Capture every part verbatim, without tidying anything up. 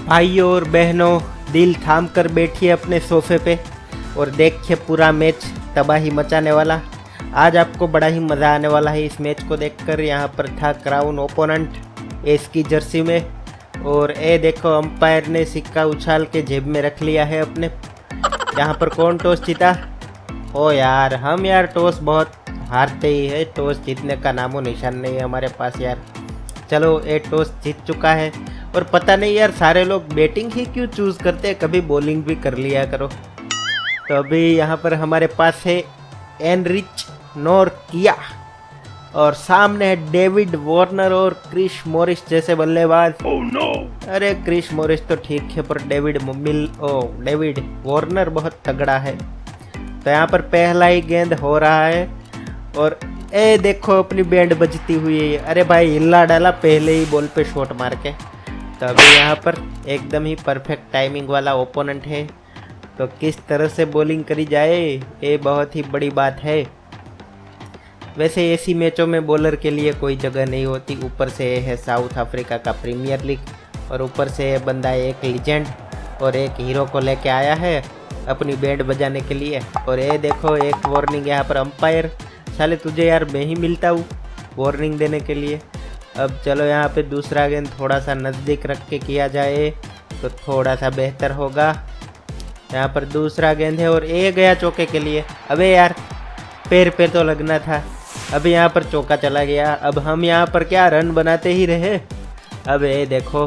भाइयों और बहनों, दिल थाम कर बैठिए अपने सोफे पे और देखिए पूरा मैच तबाही मचाने वाला। आज आपको बड़ा ही मज़ा आने वाला है इस मैच को देखकर। यहाँ पर था क्राउन ओपोनेंट एस की जर्सी में, और ये देखो अंपायर ने सिक्का उछाल के जेब में रख लिया है अपने। यहाँ पर कौन टॉस जीता? ओ यार, हम यार टॉस बहुत हारते ही है, टॉस जीतने का नामो निशान नहीं है हमारे पास यार। चलो, ये टॉस जीत चुका है, और पता नहीं यार सारे लोग बैटिंग ही क्यों चूज़ करते हैं, कभी बॉलिंग भी कर लिया करो। तो अभी यहाँ पर हमारे पास है एनरिच नोर्किया, और सामने है डेविड वार्नर और क्रिस मॉरिस जैसे बल्लेबाज। oh, no. अरे क्रिस मॉरिस तो ठीक है, पर डेविड मिल ओ डेविड वार्नर बहुत तगड़ा है। तो यहाँ पर पहला ही गेंद हो रहा है, और ए देखो अपनी बैंड बजती हुई है। अरे भाई, हिला डाला पहले ही बॉल पे शॉट मार के। तो अभी यहाँ पर एकदम ही परफेक्ट टाइमिंग वाला ओपोनेंट है, तो किस तरह से बॉलिंग करी जाए ये बहुत ही बड़ी बात है। वैसे ऐसी मैचों में बॉलर के लिए कोई जगह नहीं होती। ऊपर से है साउथ अफ्रीका का प्रीमियर लीग, और ऊपर से बंदा एक लीजेंड और एक हीरो को लेके आया है अपनी बैंड बजाने के लिए। और ये देखो एक वार्निंग यहाँ पर अंपायर, साले तुझे यार मैं ही मिलता हूँ वार्निंग देने के लिए। अब चलो यहाँ पे दूसरा गेंद थोड़ा सा नज़दीक रख के किया जाए तो थोड़ा सा बेहतर होगा। यहाँ पर दूसरा गेंद है, और ये गया चौके के लिए। अबे यार, पैर पे तो लगना था। अभी यहाँ पर चौका चला गया। अब हम यहाँ पर क्या रन बनाते ही रहे। अब ये देखो,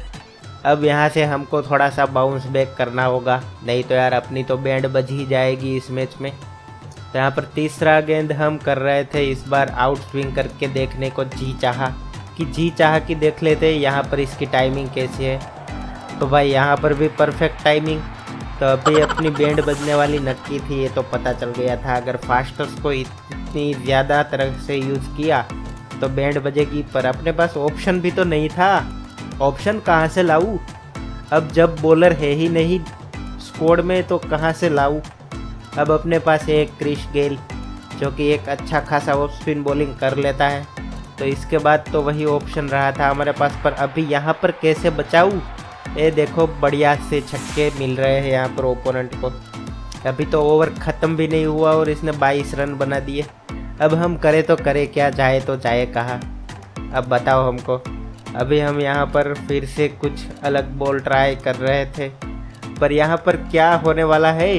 अब यहाँ से हमको थोड़ा सा बाउंस बैक करना होगा, नहीं तो यार अपनी तो बैंड बज ही जाएगी इस मैच में। तो यहाँ पर तीसरा गेंद हम कर रहे थे, इस बार आउट स्विंग करके देखने को जी चाहा कि जी चाहा कि देख लेते यहाँ पर इसकी टाइमिंग कैसी है। तो भाई यहाँ पर भी परफेक्ट टाइमिंग। तो अभी अपनी बैंड बजने वाली नक्की थी, ये तो पता चल गया था। अगर फास्टर्स को इतनी ज़्यादा तरह से यूज़ किया तो बैंड बजेगी, पर अपने पास ऑप्शन भी तो नहीं था। ऑप्शन कहाँ से लाऊं? अब जब बॉलर है ही नहीं स्क्वाड में तो कहाँ से लाऊं? अब अपने पास है एक क्रिस गेल जो कि एक अच्छा खासा ऑफ स्पिन बॉलिंग कर लेता है, तो इसके बाद तो वही ऑप्शन रहा था हमारे पास। पर अभी यहाँ पर कैसे बचाऊं? ये देखो बढ़िया से छक्के मिल रहे हैं यहाँ पर ओपोनेंट को। अभी तो ओवर ख़त्म भी नहीं हुआ और इसने बाईस रन बना दिए। अब हम करें तो करें क्या, जाए तो जाए कहाँ? अब बताओ हमको। अभी हम यहाँ पर फिर से कुछ अलग बॉल ट्राई कर रहे थे, पर यहाँ पर क्या होने वाला है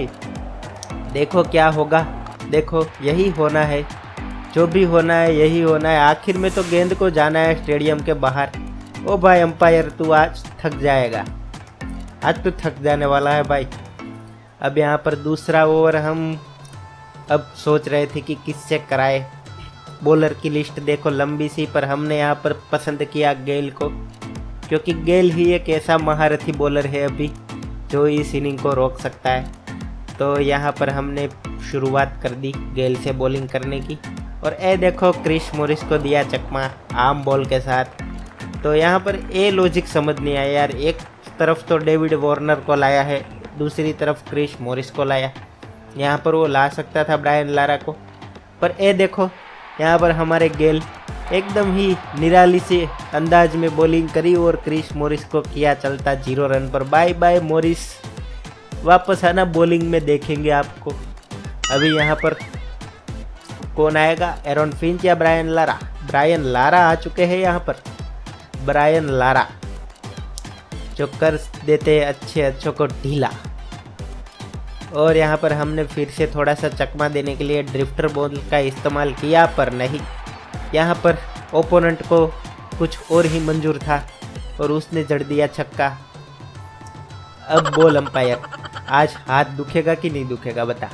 देखो क्या होगा। देखो यही होना है, जो भी होना है यही होना है। आखिर में तो गेंद को जाना है स्टेडियम के बाहर। ओ भाई अंपायर, तू आज थक जाएगा, आज तो थक जाने वाला है भाई। अब यहाँ पर दूसरा ओवर हम अब सोच रहे थे कि किससे कराए। बॉलर की लिस्ट देखो लंबी सी, पर हमने यहाँ पर पसंद किया गेल को, क्योंकि गेल ही एक ऐसा महारथी बॉलर है अभी जो इस इनिंग को रोक सकता है। तो यहाँ पर हमने शुरुआत कर दी गेल से बॉलिंग करने की, और ए देखो क्रिस मॉरिस को दिया चकमा आम बॉल के साथ। तो यहाँ पर ए लॉजिक समझ नहीं आया यार। एक तरफ तो डेविड वार्नर को लाया है, दूसरी तरफ क्रिस मॉरिस को लाया। यहाँ पर वो ला सकता था ब्रायन लारा को, पर ए देखो यहाँ पर हमारे गेल एकदम ही निराली से अंदाज में बॉलिंग करी और क्रिस मॉरिस को किया चलता जीरो रन पर। बाय बाय मॉरिस, वापस आना बॉलिंग में देखेंगे आपको। अभी यहाँ पर कौन आएगा, एरन फिंच या ब्रायन लारा? ब्रायन लारा आ चुके हैं यहाँ पर। ब्रायन लारा जो कर देते हैं अच्छे अच्छों को ढीला। और यहाँ पर हमने फिर से थोड़ा सा चकमा देने के लिए ड्रिफ्टर बॉल का इस्तेमाल किया, पर नहीं, यहाँ पर ओपोनेंट को कुछ और ही मंजूर था और उसने जड़ दिया छक्का। अब बोल अंपायर, आज हाथ दुखेगा कि नहीं दुखेगा बता।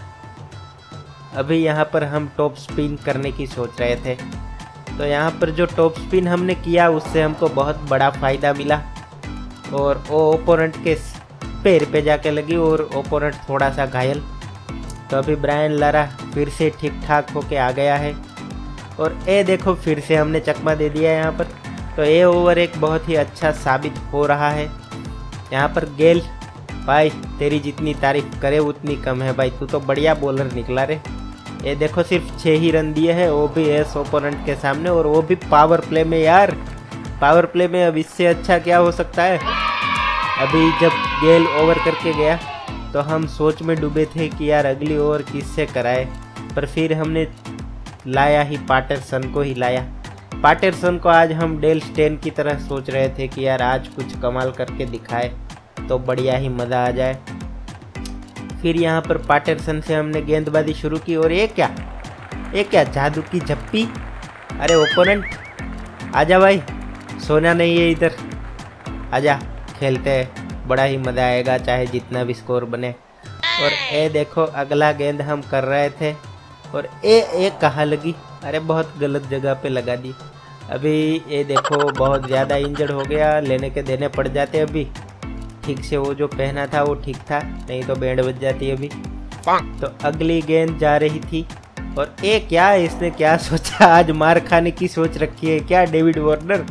अभी यहाँ पर हम टॉप स्पिन करने की सोच रहे थे, तो यहाँ पर जो टॉप स्पिन हमने किया उससे हमको बहुत बड़ा फ़ायदा मिला, और वो ओपोनेंट के पैर पे जाके लगी और ओपोनेंट थोड़ा सा घायल। तो अभी ब्रायन लारा फिर से ठीक ठाक होके आ गया है, और ये देखो फिर से हमने चकमा दे दिया यहाँ पर। तो ये ओवर एक बहुत ही अच्छा साबित हो रहा है। यहाँ पर गेल भाई, तेरी जितनी तारीफ करे उतनी कम है भाई, तू तो बढ़िया बॉलर निकला रे। ये देखो सिर्फ छः ही रन दिए हैं, वो भी एस ओपोनेंट के सामने, और वो भी पावर प्ले में यार। पावर प्ले में अब इससे अच्छा क्या हो सकता है। अभी जब गेल ओवर करके गया तो हम सोच में डूबे थे कि यार अगली ओवर किससे कराए, पर फिर हमने लाया ही पाटरसन को ही लाया। पाटरसन को आज हम डेल स्टेन की तरह सोच रहे थे कि यार आज कुछ कमाल करके दिखाए तो बढ़िया ही मज़ा आ जाए। फिर यहाँ पर पाटरसन से हमने गेंदबाजी शुरू की और ये क्या ये क्या जादू की झप्पी। अरे ओपोनेंट आजा भाई, सोना नहीं है इधर, आजा खेलते हैं, बड़ा ही मज़ा आएगा चाहे जितना भी स्कोर बने। और ए देखो अगला गेंद हम कर रहे थे और ए ए कहाँ लगी, अरे बहुत गलत जगह पे लगा दी। अभी ये देखो बहुत ज़्यादा इंजर्ड हो गया, लेने के देने पड़ जाते अभी। ठीक से वो जो पहना था वो ठीक था, नहीं तो बैंड बज जाती अभी। तो अगली गेंद जा रही थी और ए क्या इसने क्या सोचा, आज मार खाने की सोच रखी है क्या डेविड वार्नर।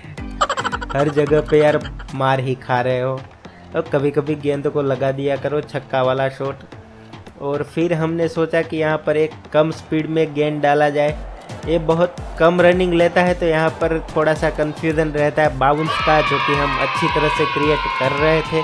हर जगह पे यार मार ही खा रहे हो, तो कभी कभी गेंद को लगा दिया करो छक्का वाला शॉट। और फिर हमने सोचा कि यहाँ पर एक कम स्पीड में गेंद डाला जाए, ये बहुत कम रनिंग लेता है तो यहाँ पर थोड़ा सा कंफ्यूजन रहता है बाउंस का, जो कि हम अच्छी तरह से क्रिएट कर रहे थे।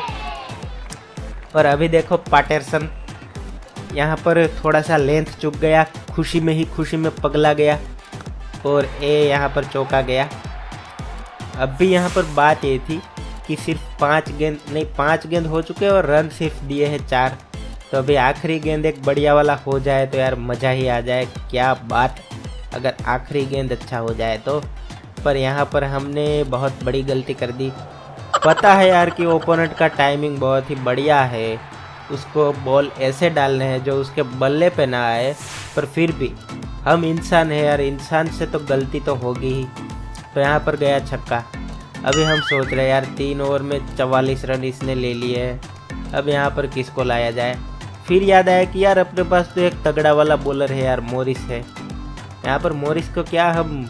और अभी देखो पाटरसन यहाँ पर थोड़ा सा लेंथ चुक गया, खुशी में ही खुशी में पगला गया और ए यहाँ पर चौका गया। अब भी यहाँ पर बात ये थी कि सिर्फ पाँच गेंद नहीं पाँच गेंद हो चुके और रन सिर्फ दिए हैं चार, तो अभी आखिरी गेंद एक बढ़िया वाला हो जाए तो यार मज़ा ही आ जाए। क्या बात, अगर आखिरी गेंद अच्छा हो जाए तो। पर यहाँ पर हमने बहुत बड़ी गलती कर दी। पता है यार कि ओपोनेंट का टाइमिंग बहुत ही बढ़िया है, उसको बॉल ऐसे डालने हैं जो उसके बल्ले पे ना आए, पर फिर भी हम इंसान है यार, इंसान से तो गलती तो होगी ही। तो यहाँ पर गया छक्का। अभी हम सोच रहे हैं यार तीन ओवर में चवालीस रन इसने ले लिए हैं, अब यहाँ पर किसको लाया जाए। फिर याद आया कि यार अपने पास तो एक तगड़ा वाला बॉलर है यार, मोरिस है। यहाँ पर मोरिस को क्या हम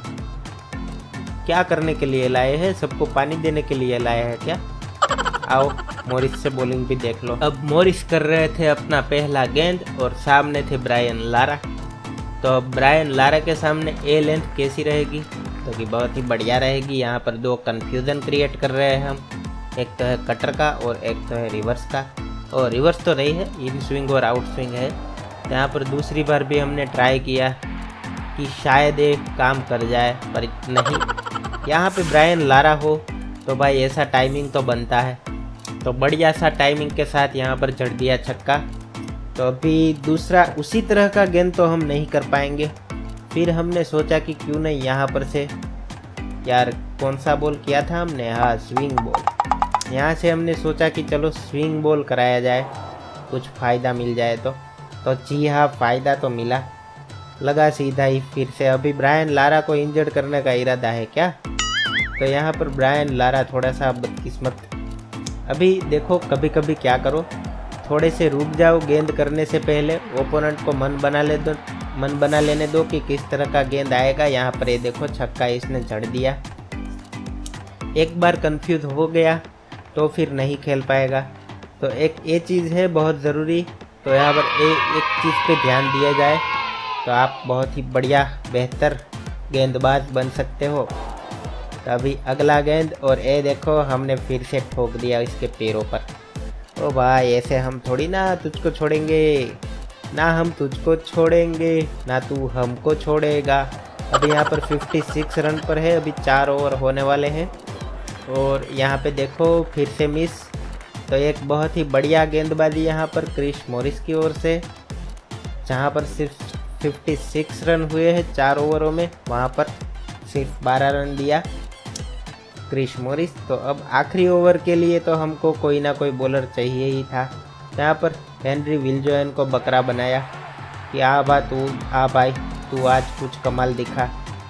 क्या करने के लिए लाए हैं, सबको पानी देने के लिए लाए हैं क्या। आओ मोरिस से बॉलिंग भी देख लो। अब मोरिस कर रहे थे अपना पहला गेंद और सामने थे ब्रायन लारा। तो अब ब्रायन लारा के सामने ए लेंथ कैसी रहेगी, तो कि बहुत ही बढ़िया रहेगी। यहाँ पर दो कन्फ्यूज़न क्रिएट कर रहे हैं हम, एक तो है कटर का और एक तो है रिवर्स का। और रिवर्स तो नहीं है, इन स्विंग और आउट स्विंग है। तो यहाँ पर दूसरी बार भी हमने ट्राई किया कि शायद ये काम कर जाए, पर नहीं। यहाँ पे ब्रायन लारा हो तो भाई ऐसा टाइमिंग तो बनता है, तो बढ़िया सा टाइमिंग के साथ यहाँ पर जड़ दिया छक्का। तो अभी दूसरा उसी तरह का गेंद तो हम नहीं कर पाएंगे। फिर हमने सोचा कि क्यों नहीं यहाँ पर से, यार कौन सा बॉल किया था हमने, हाँ स्विंग बॉल। यहाँ से हमने सोचा कि चलो स्विंग बॉल कराया जाए, कुछ फ़ायदा मिल जाए तो। तो जी हाँ, फ़ायदा तो मिला, लगा सीधा ही फिर से। अभी ब्रायन लारा को इंजर्ड करने का इरादा है क्या, तो यहाँ पर ब्रायन लारा थोड़ा सा बदकिस्मत। अभी देखो कभी कभी क्या करो, थोड़े से रुक जाओ गेंद करने से पहले, ओपोनेंट को मन बना ले दो मन बना लेने दो कि किस तरह का गेंद आएगा। यहाँ पर ये देखो छक्का इसने जड़ दिया। एक बार कंफ्यूज हो गया तो फिर नहीं खेल पाएगा। तो एक ये चीज़ है बहुत ज़रूरी, तो यहाँ पर ए, एक चीज़ पे ध्यान दिया जाए तो आप बहुत ही बढ़िया बेहतर गेंदबाज बन सकते हो। तो अभी अगला गेंद और ए देखो हमने फिर से ठोक दिया इसके पैरों पर। ओ भाई ऐसे हम थोड़ी ना तुझको छोड़ेंगे, ना हम तुझको छोड़ेंगे ना तू हमको छोड़ेगा। अभी यहाँ पर छप्पन रन पर है, अभी चार ओवर होने वाले हैं। और यहाँ पे देखो फिर से मिस। तो एक बहुत ही बढ़िया गेंदबाजी यहाँ पर क्रिस मॉरिस की ओर से, जहाँ पर सिर्फ छप्पन रन हुए हैं चार ओवरों में, वहाँ पर सिर्फ बारह रन दिया क्रिस मॉरिस। तो अब आखिरी ओवर के लिए तो हमको कोई ना कोई बॉलर चाहिए ही था। यहाँ पर हेनरी विलजोयन को बकरा बनाया कि आ बा तू आ भाई तू आज कुछ कमाल दिखा,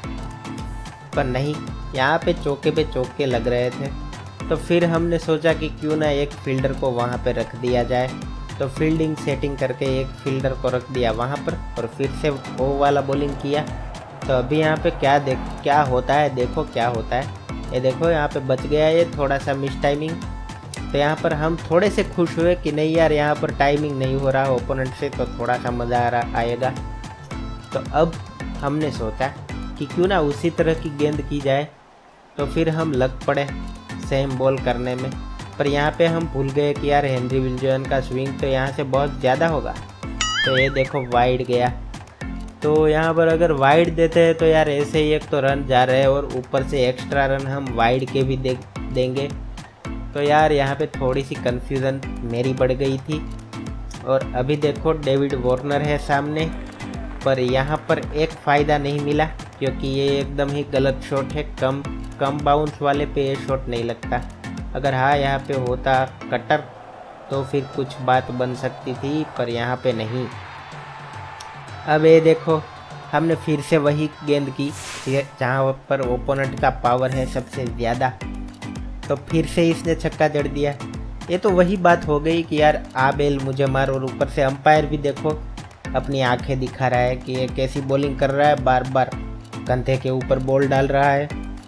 पर नहीं, यहाँ पे चौके पे चौके लग रहे थे। तो फिर हमने सोचा कि क्यों ना एक फील्डर को वहाँ पे रख दिया जाए। तो फील्डिंग सेटिंग करके एक फील्डर को रख दिया वहाँ पर और फिर से वो वाला बॉलिंग किया। तो अभी यहाँ पे क्या देख क्या होता है, देखो क्या होता है। ये देखो यहाँ पे बच गया ये थोड़ा सा मिस टाइमिंग। तो यहाँ पर हम थोड़े से खुश हुए कि नहीं यार यहाँ पर टाइमिंग नहीं हो रहा ओपोनेंट से, तो थोड़ा सा मज़ा आ रहा आएगा। तो अब हमने सोचा कि क्यों ना उसी तरह की गेंद की जाए। तो फिर हम लग पड़े सेम बॉल करने में, पर यहाँ पे हम भूल गए कि यार हेनरी विल्जन का स्विंग तो यहाँ से बहुत ज़्यादा होगा। तो ये देखो वाइड गया। तो यहाँ पर अगर वाइड देते हैं तो यार ऐसे ही एक तो रन जा रहे हैं और ऊपर से एक्स्ट्रा रन हम वाइड के भी दे देंगे। तो यार यहाँ पे थोड़ी सी कन्फ्यूज़न मेरी बढ़ गई थी। और अभी देखो डेविड वार्नर है सामने, पर यहाँ पर एक फ़ायदा नहीं मिला क्योंकि ये एकदम ही गलत शॉट है। कम कम बाउंस वाले पे ये शॉट नहीं लगता। अगर हाँ यहाँ पे होता कटर तो फिर कुछ बात बन सकती थी, पर यहाँ पे नहीं। अब ये देखो हमने फिर से वही गेंद की जहाँ पर ओपोनेंट का पावर है सबसे ज़्यादा, तो फिर से इसने छक्का जड़ दिया। ये तो वही बात हो गई कि यार आ बेल मुझे मार, और ऊपर से अंपायर भी देखो अपनी आंखें दिखा रहा है कि ये कैसी बॉलिंग कर रहा है, बार बार कंधे के ऊपर बॉल डाल रहा है।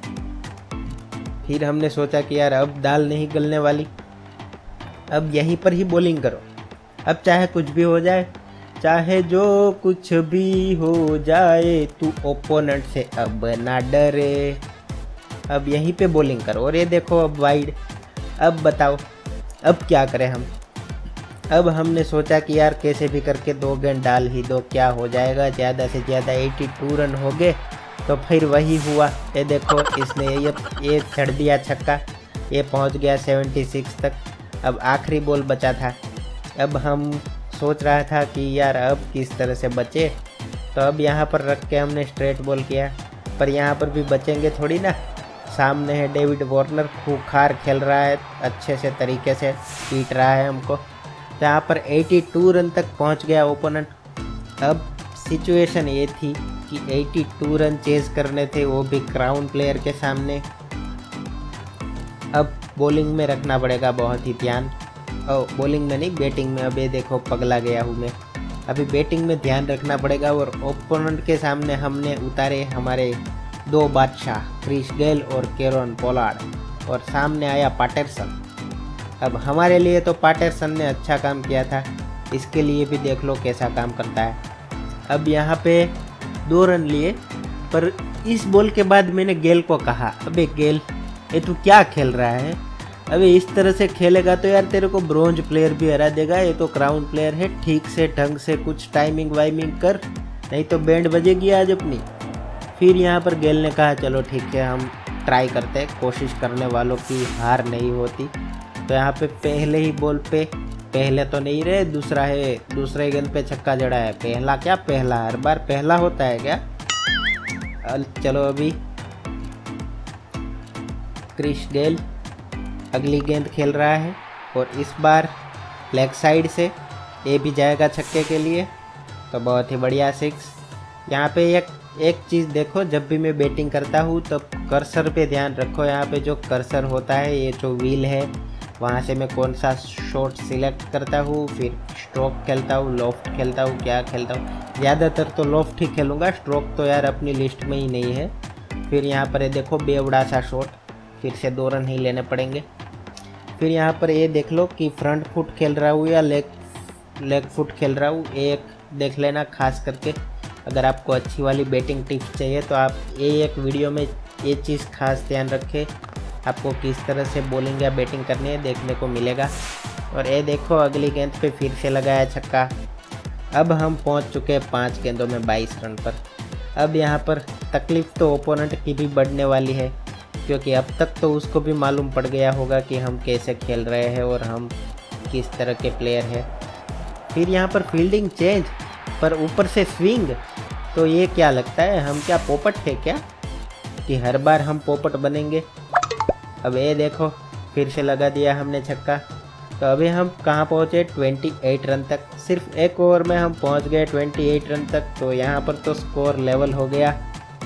फिर हमने सोचा कि यार अब दाल नहीं गलने वाली, अब यहीं पर ही बॉलिंग करो। अब चाहे कुछ भी हो जाए, चाहे जो कुछ भी हो जाए, तू ओपोनेंट से अब ना डरे, अब यहीं पे बॉलिंग करो। और ये देखो अब वाइड। अब बताओ अब क्या करें हम। अब हमने सोचा कि यार कैसे भी करके दो गेंद डाल ही दो, क्या हो जाएगा, ज़्यादा से ज़्यादा बयासी रन हो गए। तो फिर वही हुआ। ये देखो इसने ये ये छड़ दिया छक्का, ये पहुंच गया छिहत्तर तक। अब आखिरी बॉल बचा था। अब हम सोच रहा था कि यार अब किस तरह से बचे, तो अब यहाँ पर रख के हमने स्ट्रेट बॉल किया, पर यहाँ पर भी बचेंगे थोड़ी ना। सामने है डेविड वार्नर, खूंखार खेल रहा है, अच्छे से तरीके से पीट रहा है हमको। जहाँ पर बयासी रन तक पहुँच गया ओपोनेंट। अब सिचुएशन ये थी कि बयासी रन चेज करने थे, वो भी क्राउन प्लेयर के सामने। अब बॉलिंग में रखना पड़ेगा बहुत ही ध्यान। ओ बॉलिंग में नहीं, बैटिंग में। अब ये देखो पगला गया हूँ मैं। अभी बैटिंग में ध्यान रखना पड़ेगा। और ओपोनेंट के सामने हमने उतारे हमारे दो बादशाह, क्रिस गेल और कैरन पोलार्ड, और सामने आया पैटरसन। अब हमारे लिए तो पैटरसन ने अच्छा काम किया था, इसके लिए भी देख लो कैसा काम करता है। अब यहाँ पे दो रन लिए, पर इस बॉल के बाद मैंने गेल को कहा, अबे गेल ये तू क्या खेल रहा है, अबे इस तरह से खेलेगा तो यार तेरे को ब्रोंज प्लेयर भी हरा देगा, ये तो क्राउन प्लेयर है, ठीक से ढंग से कुछ टाइमिंग वाइमिंग कर, नहीं तो बैंड बजेगी आज अपनी। फिर यहाँ पर गेल ने कहा चलो ठीक है हम ट्राई करते हैं, कोशिश करने वालों की हार नहीं होती। तो यहाँ पे पहले ही बॉल पे, पहले तो नहीं रहे, दूसरा है, दूसरे गेंद पे छक्का जड़ा है। पहला क्या पहला, हर बार पहला होता है क्या। चलो अभी क्रिस गेल अगली गेंद खेल रहा है, और इस बार लेग साइड से ये भी जाएगा छक्के के लिए। तो बहुत ही बढ़िया सिक्स। यहाँ पे एक एक चीज़ देखो, जब भी मैं बैटिंग करता हूँ तो कर्सर पे ध्यान रखो। यहाँ पे जो कर्सर होता है, ये जो व्हील है, वहाँ से मैं कौन सा शॉट सिलेक्ट करता हूँ, फिर स्ट्रोक खेलता हूँ, लॉफ्ट खेलता हूँ, क्या खेलता हूँ। ज़्यादातर तो लॉफ्ट ही खेलूँगा, स्ट्रोक तो यार अपनी लिस्ट में ही नहीं है। फिर यहाँ पर ये देखो बेवड़ा सा शॉट, फिर से दो रन ही लेने पड़ेंगे। फिर यहाँ पर ये देख लो कि फ्रंट फुट खेल रहा हूँ या लेग लेग फुट खेल रहा हूँ, एक देख लेना खास करके। अगर आपको अच्छी वाली बैटिंग टिप्स चाहिए तो आप ये एक वीडियो में ये चीज़ खास ध्यान रखें, आपको किस तरह से बॉलिंग या बैटिंग करनी है देखने को मिलेगा। और ये देखो अगली गेंद पे फिर से लगाया छक्का। अब हम पहुंच चुके हैं पाँच गेंदों में बाईस रन पर। अब यहाँ पर तकलीफ़ तो ओपोनेंट की भी बढ़ने वाली है, क्योंकि अब तक तो उसको भी मालूम पड़ गया होगा कि हम कैसे खेल रहे हैं और हम किस तरह के प्लेयर हैं। फिर यहाँ पर फील्डिंग चेंज, पर ऊपर से स्विंग। तो ये क्या लगता है, हम क्या पोपट है क्या कि हर बार हम पोपट बनेंगे। अब ये देखो फिर से लगा दिया हमने छक्का। तो अभी हम कहाँ पहुँचे, अट्ठाईस रन तक। सिर्फ एक ओवर में हम पहुँच गए अट्ठाईस रन तक। तो यहाँ पर तो स्कोर लेवल हो गया।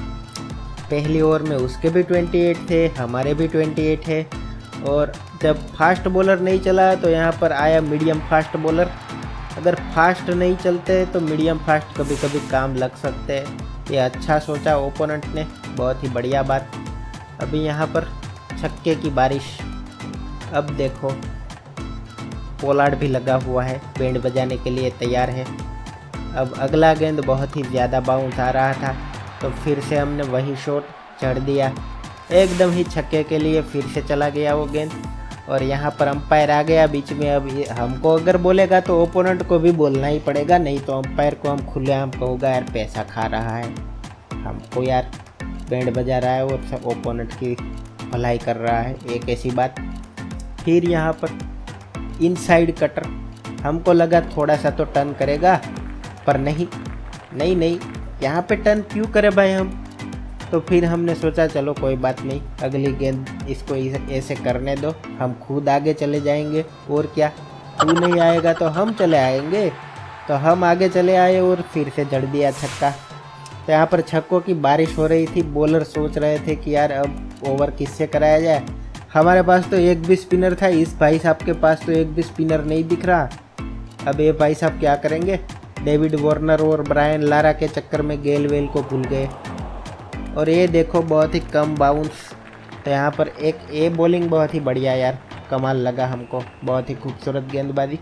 पहली ओवर में उसके भी अट्ठाईस थे, हमारे भी अट्ठाईस है। और जब फास्ट बॉलर नहीं चला तो यहाँ पर आया मीडियम फास्ट बॉलर। अगर फास्ट नहीं चलते तो मीडियम फास्ट कभी कभी काम लग सकते हैं। ये अच्छा सोचा ओपोनेंट ने, बहुत ही बढ़िया बात। अभी यहाँ पर छक्के की बारिश। अब देखो पोलार्ड भी लगा हुआ है, बैंड बजाने के लिए तैयार है। अब अगला गेंद बहुत ही ज़्यादा बाउंस आ रहा था, तो फिर से हमने वही शॉट चढ़ दिया, एकदम ही छक्के के लिए फिर से चला गया वो गेंद। और यहाँ पर अंपायर आ गया बीच में। अब ये हमको अगर बोलेगा तो ओपोनेंट को भी बोलना ही पड़ेगा, नहीं तो अंपायर को हम खुलेआम कहूँगा यार पैसा खा रहा है, हमको यार बैंड बजा रहा है और सब ओपोनेंट की भलाई कर रहा है, एक ऐसी बात। फिर यहाँ पर इनसाइड कटर, हमको लगा थोड़ा सा तो टर्न करेगा, पर नहीं नहीं नहीं यहाँ पे टर्न क्यों करे भाई हम। तो फिर हमने सोचा चलो कोई बात नहीं, अगली गेंद इसको ऐसे करने दो, हम खुद आगे चले जाएंगे और क्या, तू नहीं आएगा तो हम चले आएंगे। तो हम आगे चले आए और फिर से जड़ दिया छक्का। तो यहाँ पर छक्कों की बारिश हो रही थी, बॉलर सोच रहे थे कि यार अब ओवर किससे कराया जाए। हमारे पास तो एक भी स्पिनर था, इस भाई साहब के पास तो एक भी स्पिनर नहीं दिख रहा। अब ये भाई साहब क्या करेंगे, डेविड वार्नर और ब्रायन लारा के चक्कर में गेल वेल को भूल गए। और ये देखो बहुत ही कम बाउंस। तो यहाँ पर एक ए बॉलिंग बहुत ही बढ़िया यार, कमाल लगा हमको, बहुत ही खूबसूरत गेंदबाजी।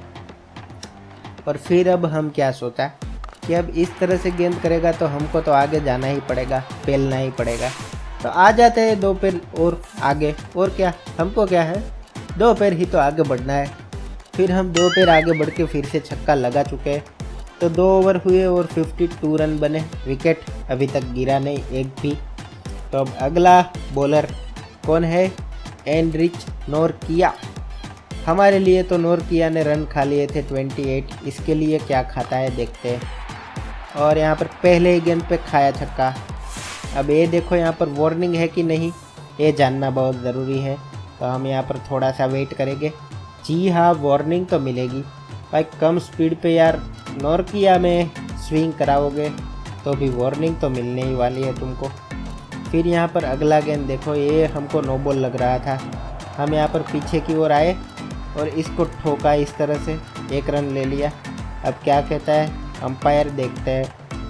और फिर अब हम क्या सोचा कि अब इस तरह से गेंद करेगा तो हमको तो आगे जाना ही पड़ेगा, पेलना ही पड़ेगा। तो आ जाते हैं दो पैर और आगे, और क्या हमको क्या है, दो पैर ही तो आगे बढ़ना है। फिर हम दो पैर आगे बढ़ के फिर से छक्का लगा चुके हैं। तो दो ओवर हुए और बावन रन बने, विकेट अभी तक गिरा नहीं एक भी। तो अब अगला बॉलर कौन है, एनरिच नोरकिया। हमारे लिए तो नोरकिया ने रन खा लिए थे अट्ठाईस, इसके लिए क्या खाता है देखते हैं। और यहाँ पर पहले ही गेंद पे खाया छक्का। अब ये देखो यहाँ पर वार्निंग है कि नहीं, ये जानना बहुत ज़रूरी है। तो हम यहाँ पर थोड़ा सा वेट करेंगे। जी हाँ, वार्निंग तो मिलेगी भाई, कम स्पीड पे यार नोरकिया में स्विंग कराओगे तो भी वार्निंग तो मिलने ही वाली है तुमको। फिर यहाँ पर अगला गेंद देखो, ये हमको नो बॉल लग रहा था। हम यहाँ पर पीछे की ओर आए और इसको ठोका इस तरह से, एक रन ले लिया। अब क्या कहता है अंपायर, देखते हैं।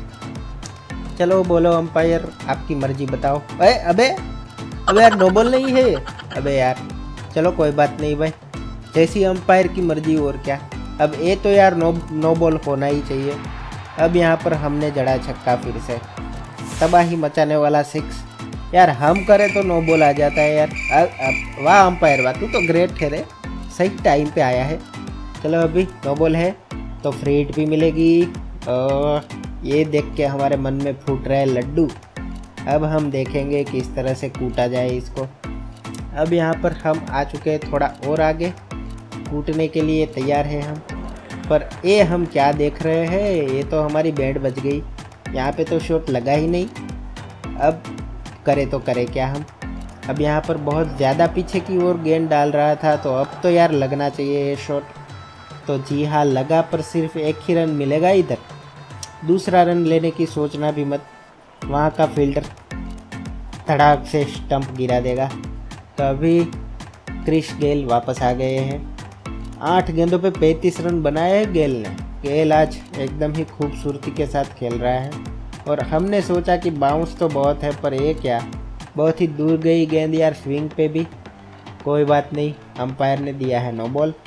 चलो बोलो अंपायर, आपकी मर्जी बताओ। अरे अबे अबे यार नो बॉल नहीं है, अबे यार चलो कोई बात नहीं भाई, जैसी अंपायर की मर्जी और क्या। अब ये तो यार नो नो बॉल होना ही चाहिए। अब यहाँ पर हमने जड़ा छक्का, फिर से तबाही मचाने वाला सिक्स। यार हम करें तो नो बॉल आ जाता है यार। अब, अब वाह अंपायर वाह, तू तो ग्रेट ठहरे, सही टाइम पे आया है। चलो अभी नो बॉल है तो फ्री हिट भी मिलेगी। और ये देख के हमारे मन में फूट रहे लड्डू। अब हम देखेंगे किस तरह से कूटा जाए इसको। अब यहाँ पर हम आ चुके हैं थोड़ा और आगे, कूटने के लिए तैयार हैं हम। पर ये हम क्या देख रहे हैं, ये तो हमारी बैंड बज गई, यहाँ पे तो शॉट लगा ही नहीं। अब करे तो करे क्या हम। अब यहाँ पर बहुत ज़्यादा पीछे की ओर गेंद डाल रहा था, तो अब तो यार लगना चाहिए ये शॉट। तो जी हाँ लगा, पर सिर्फ एक ही रन मिलेगा इधर, दूसरा रन लेने की सोचना भी मत, वहाँ का फील्डर धड़ाक से स्टंप गिरा देगा। तो अभी क्रिस गेल वापस आ गए हैं। आठ गेंदों पे पैंतीस रन बनाए हैं गेल ने। गेल आज एकदम ही खूबसूरती के साथ खेल रहा है। और हमने सोचा कि बाउंस तो बहुत है, पर ये क्या, बहुत ही दूर गई गेंद यार, स्विंग पे भी। कोई बात नहीं, अंपायर ने दिया है नो बॉल।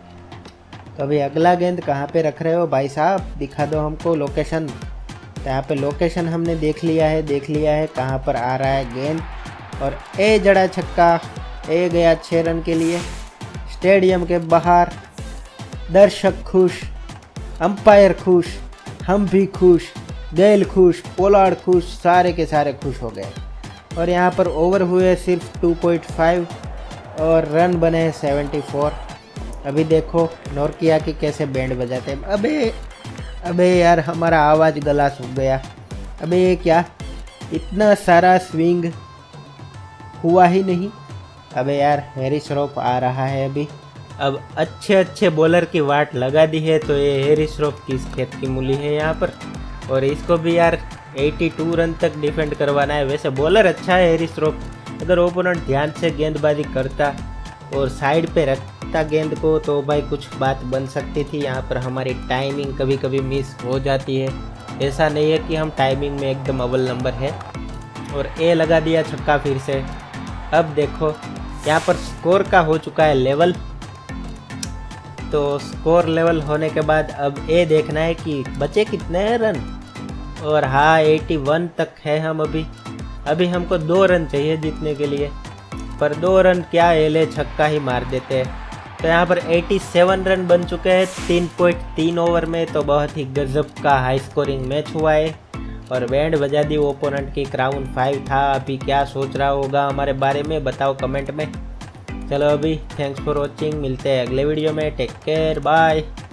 तो अभी अगला गेंद कहाँ पे रख रहे हो भाई साहब, दिखा दो हमको लोकेशन। तो यहाँ पे लोकेशन हमने देख लिया है, देख लिया है कहाँ पर आ रहा है गेंद। और ए जड़ा छक्का, ए गया छः रन के लिए। स्टेडियम के बाहर दर्शक खुश, अंपायर खुश, हम भी खुश, गेल खुश, पोलार्ड खुश, सारे के सारे खुश हो गए। और यहाँ पर ओवर हुए सिर्फ दो पॉइंट पाँच और रन बने हैं चौहत्तर। अभी देखो नोरकिया की कैसे बैंड बजाते हैं। अबे अबे यार हमारा आवाज़ गला सूख गया। अबे ये क्या, इतना सारा स्विंग हुआ ही नहीं। अबे यार हैरी श्रॉफ आ रहा है अभी। अब अच्छे अच्छे बॉलर की वाट लगा दी है, तो ये हैरी श्रॉफ किस खेत की मूली है यहाँ पर। और इसको भी यार बयासी रन तक डिफेंड करवाना है। वैसे बॉलर अच्छा है हैरी श्रॉफ, अगर ओपोनेंट ध्यान से गेंदबाजी करता और साइड पे रखता गेंद को तो भाई कुछ बात बन सकती थी। यहाँ पर हमारी टाइमिंग कभी कभी मिस हो जाती है, ऐसा नहीं है कि हम टाइमिंग में एकदम अव्वल नंबर है। और ए लगा दिया छक्का फिर से। अब देखो यहाँ पर स्कोर का हो चुका है लेवल। तो स्कोर लेवल होने के बाद अब ये देखना है कि बचे कितने हैं रन। और हाँ इक्यासी तक है हम अभी। अभी हमको दो रन चाहिए जीतने के लिए, पर दो रन क्या एले छक्का ही मार देते हैं। तो यहाँ पर सत्तासी रन बन चुके हैं तीन पॉइंट तीन ओवर में। तो बहुत ही गजब का हाई स्कोरिंग मैच हुआ है और बैंड बजा दी ओपोनेंट की। क्राउन फाइव था। अभी क्या सोच रहा होगा हमारे बारे में बताओ कमेंट में। चलो अभी थैंक्स फॉर वॉचिंग, मिलते हैं अगले वीडियो में। Take care, bye.